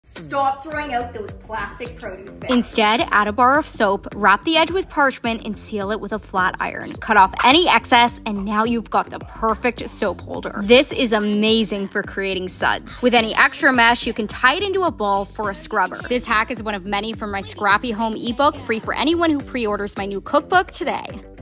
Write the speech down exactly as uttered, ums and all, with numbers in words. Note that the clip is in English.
Stop throwing out those plastic produce bags. Instead, add a bar of soap, wrap the edge with parchment, and seal it with a flat iron. Cut off any excess, and now you've got the perfect soap holder. This is amazing for creating suds. With any extra mesh, you can tie it into a ball for a scrubber. This hack is one of many from my Scrappy Home ebook, free for anyone who pre-orders my new cookbook today.